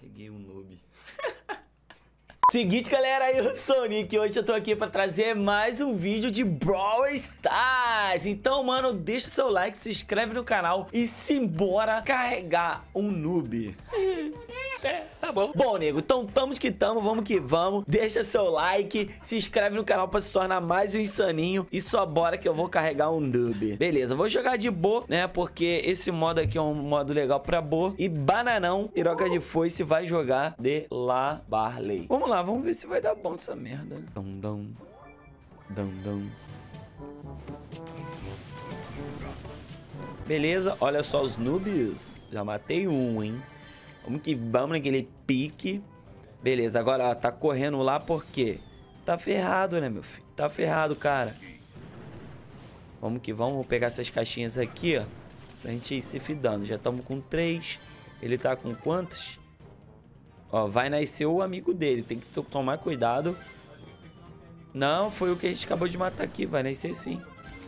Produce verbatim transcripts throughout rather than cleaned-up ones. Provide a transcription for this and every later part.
Carreguei um noob. Seguinte, galera, eu sou o Nick e hoje eu tô aqui pra trazer mais um vídeo de Brawl Stars. Então, mano, deixa seu like, se inscreve no canal e simbora carregar um noob. É, tá bom. Bom, nego, então tamo que tamo, vamos que vamos. Deixa seu like, se inscreve no canal pra se tornar mais um insaninho. E só bora que eu vou carregar um noob. Beleza, vou jogar de boa, né? Porque esse modo aqui é um modo legal pra boa. E Bananão, piroca de foice, vai jogar de La Barley. Vamos lá, vamos ver se vai dar bom essa merda. Dum, dum. Dum, dum. Beleza, olha só os noobs. Já matei um, hein? Vamos que vamos naquele pique. Beleza, agora ó, tá correndo lá porque tá ferrado, né, meu filho? Tá ferrado, cara. Vamos que vamos. Vou pegar essas caixinhas aqui, ó, pra gente ir se fidando. Já estamos com três. Ele tá com quantos? Ó, vai nascer o amigo dele. Tem que tomar cuidado. Não, foi o que a gente acabou de matar aqui. Vai nascer sim.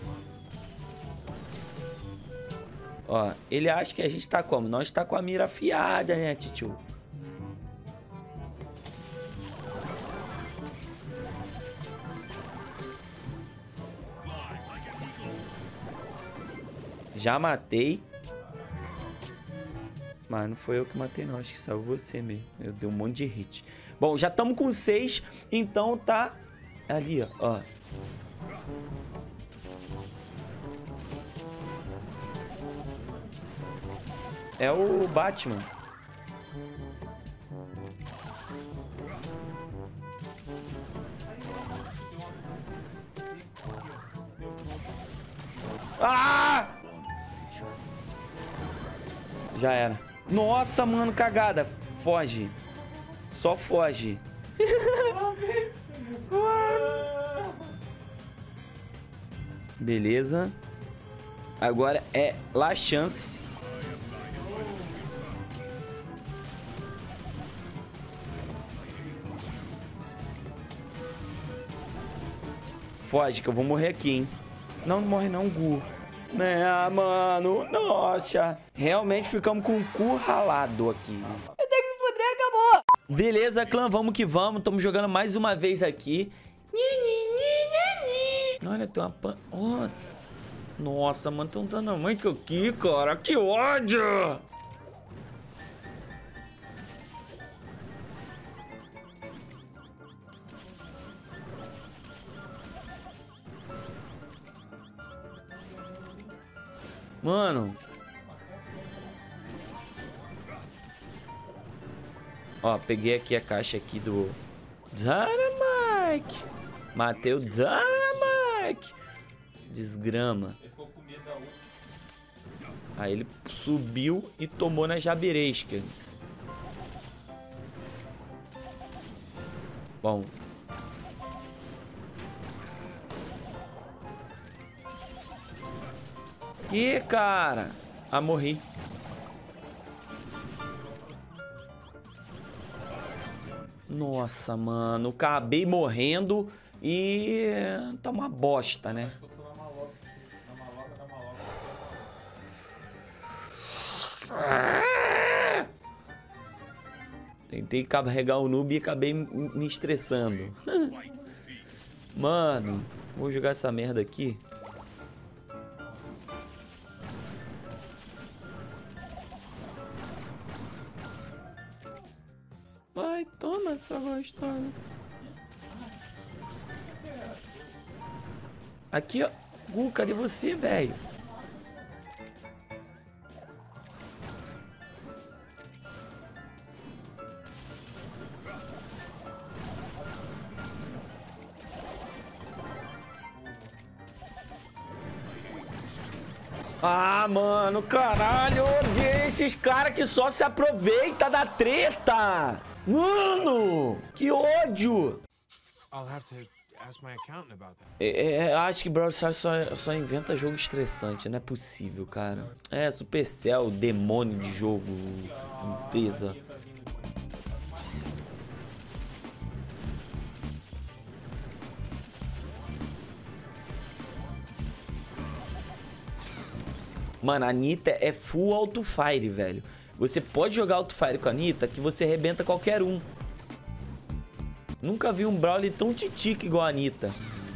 Ó, ele acha que a gente tá como? Nós tá com a mira afiada, né, titio? Já matei. Mas não foi eu que matei, não. Acho que saiu você mesmo. Eu dei um monte de hit. Bom, já estamos com seis. Então tá ali, ó. ó. É o Batman. Ah! Já era. Nossa, mano, cagada. Foge. Só foge. Beleza. Agora é La Chance. Foge que eu vou morrer aqui, hein? Não, não morre não, Gu. Né, mano? Nossa. Realmente ficamos com o cu ralado aqui. Eu tenho que se fuder, acabou. Beleza, clã, vamos que vamos. Estamos jogando mais uma vez aqui. Olha, tem uma pan... Oh. Nossa, mano, tão dando muito aqui, cara. Que ódio! Mano. Ó, peguei aqui a caixa aqui do Dynamite. Matei o Dynamite. Desgrama. Aí ele subiu e tomou nas jabirescas. Bom. Que cara? Ah, morri. Nossa, mano. Acabei morrendo e tá uma bosta, né? Tentei carregar o noob e acabei me estressando. Mano, vou jogar essa merda aqui. Vai, toma essa gostosa. Aqui, ó. Gu, cadê você, velho? Ah, mano, caralho, eu odeio esses caras que só se aproveitam da treta. Mano, que ódio. É, é, acho que Brawl Stars só, só inventa jogo estressante, não é possível, cara. É, Supercell, demônio de jogo, empresa. Mano, a Anitta é full auto-fire, velho. Você pode jogar Auto-Fire com a Anitta que você arrebenta qualquer um. Nunca vi um Brawler tão titica igual a Anitta.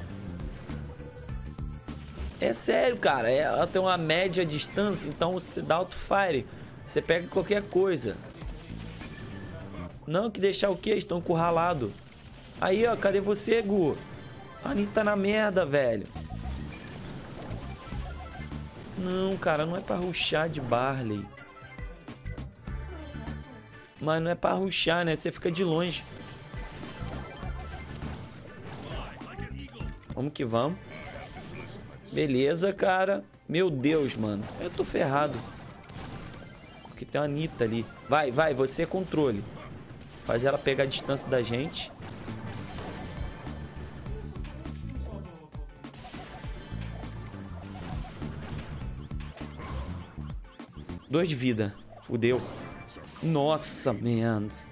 É sério, cara. Ela tem uma média distância, então você dá Auto-Fire. Você pega qualquer coisa. Não, que deixar o quê? Estão encurralados. Aí, ó. Cadê você, Gu? A Anitta tá na merda, velho. Não, cara. Não é pra rushar de Barley. Mas não é pra rushar, né? Você fica de longe. Vamos que vamos. Beleza, cara. Meu Deus, mano. Eu tô ferrado. Porque tem uma Anitta ali. Vai, vai. Você é controle. Faz ela pegar a distância da gente. Dois de vida. Fudeu. Nossa, menos.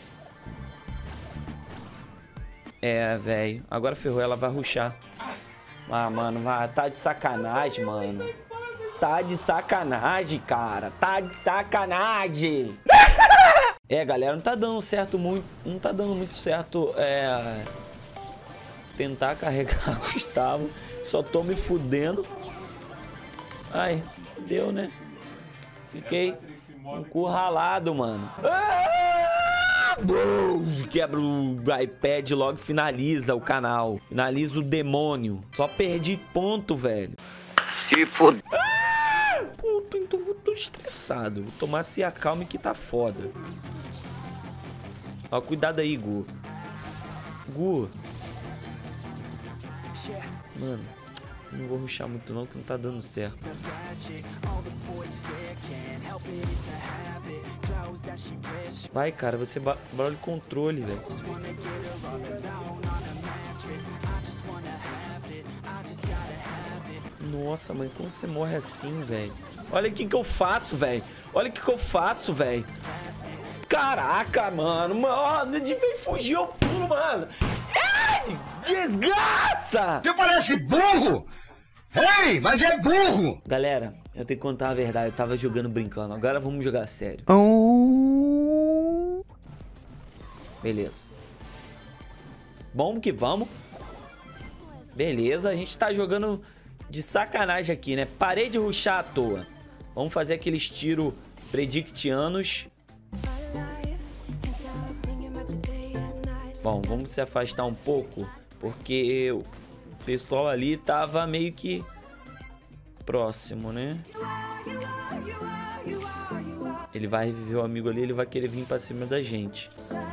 É, velho. Agora ferrou. Ela vai rushar. Ah, mano, vai. Tá de sacanagem, mano. Tá de sacanagem, cara. Tá de sacanagem. É, galera, não tá dando certo muito. Não tá dando muito certo. É. Tentar carregar o Gustavo. Só tô me fudendo. Ai, deu, né? Fiquei encurralado, mano. Ah! Quebra o iPad logo, finaliza o canal. Finaliza o demônio. Só perdi ponto, velho. Se foda. Ah! Puta, então tô, tô estressado. Vou tomar se acalme que tá foda. Ó, cuidado aí, Gu. Gu. Mano, não vou rushar muito não, que não tá dando certo. Vai, cara, você barulho controle, velho. Nossa, mãe, como você morre assim, velho? Olha o que que eu faço, velho. Olha o que que eu faço, velho. Caraca, mano. Mano, de vem fugir, eu pulo, mano. Ei, desgraça! Você parece burro! Ei, mas é burro! Galera, eu tenho que contar a verdade. Eu tava jogando brincando. Agora vamos jogar sério. Beleza. Vamos que vamos. Beleza, a gente tá jogando de sacanagem aqui, né? Parei de rushar à toa. Vamos fazer aqueles tiros predictianos. Bom, vamos se afastar um pouco, porque o pessoal ali tava meio que próximo, né? Ele vai reviver o amigo ali, ele vai querer vir pra cima da gente.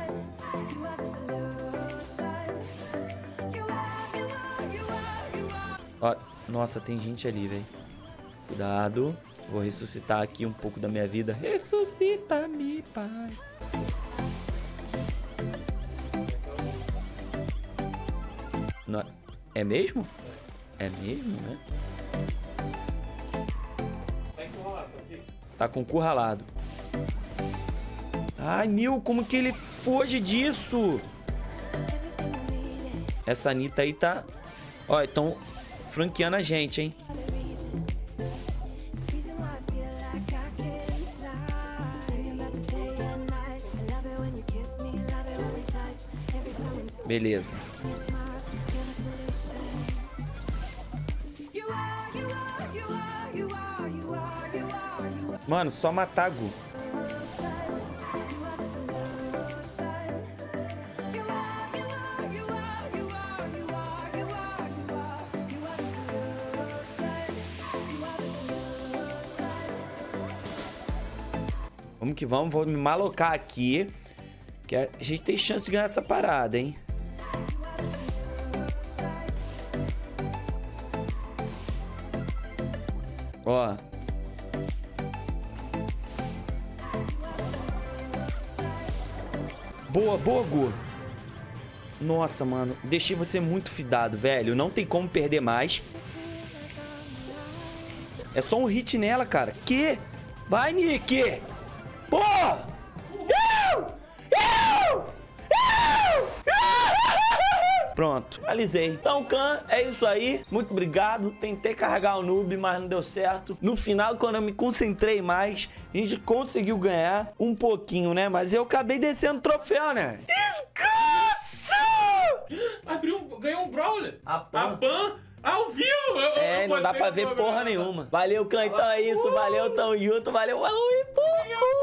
Ó, nossa, tem gente ali, velho. Cuidado. Vou ressuscitar aqui um pouco da minha vida. Ressuscita-me, pai. Não, é mesmo? É mesmo, né? Tá com encurralado. Ai, meu, como que ele foge disso? Essa Anitta aí tá... Ó, estão franqueando a gente, hein? Beleza. Mano, só matar Gu. Vamos que vamos, vou me malocar aqui. Que a gente tem chance de ganhar essa parada, hein? Ó. Boa, boa, Gu. Nossa, mano. Deixei você muito fidado, velho. Não tem como perder mais. É só um hit nela, cara. Que? Vai, Nick! Pô! Eu! Eu! Eu! Pronto, alisei. Então, Khan, é isso aí. Muito obrigado. Tentei carregar o noob, mas não deu certo. No final, quando eu me concentrei mais, a gente conseguiu ganhar um pouquinho, né? Mas eu acabei descendo o troféu, né? Desgraça! Abriu, ganhou um Brawler. A Pan. A Pan ao vivo. Eu, É, eu não dá botei pra no ver meu porra canal. nenhuma. Valeu, Clã, então é isso. Valeu, tamo junto. Valeu, falou e pouco.